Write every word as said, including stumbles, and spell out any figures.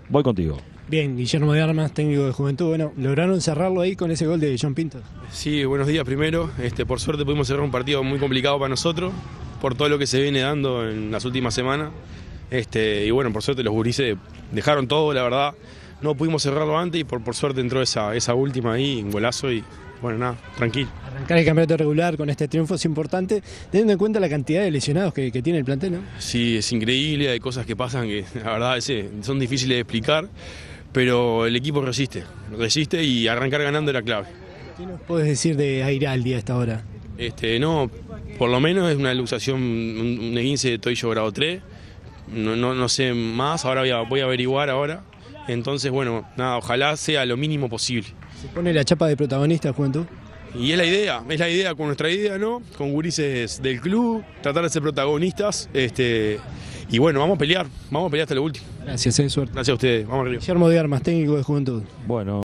voy contigo. Bien, Guillermo de Armas, técnico de Juventud. Bueno, lograron cerrarlo ahí con ese gol de John Pinto. Sí, buenos días primero. Este, por suerte pudimos cerrar un partido muy complicado para nosotros, por todo lo que se viene dando en las últimas semanas. Este, y bueno, por suerte los gurises dejaron todo, la verdad. No pudimos cerrarlo antes y por, por suerte entró esa, esa última ahí, un golazo y bueno, nada, tranquilo. Arrancar el campeonato regular con este triunfo es importante, teniendo en cuenta la cantidad de lesionados que, que tiene el plantel, ¿no? Sí, es increíble, hay cosas que pasan que la verdad ese, son difíciles de explicar, pero el equipo resiste, resiste y arrancar ganando era clave. ¿Qué nos puedes decir de Airaldi a esta hora? Este, no, por lo menos es una luxación, un, un esguince de tobillo grado tres, no, no, no sé más, ahora voy a, voy a averiguar ahora, entonces bueno, nada, ojalá sea lo mínimo posible. ¿Se pone la chapa de protagonista, Juventud? Y es la idea, es la idea con nuestra idea, ¿no? Con gurises del club, tratar de ser protagonistas, este, y bueno, vamos a pelear, vamos a pelear hasta lo último. Gracias, eh, suerte. Gracias a ustedes, vamos arriba. Guillermo de Armas, técnico de Juventud. Bueno.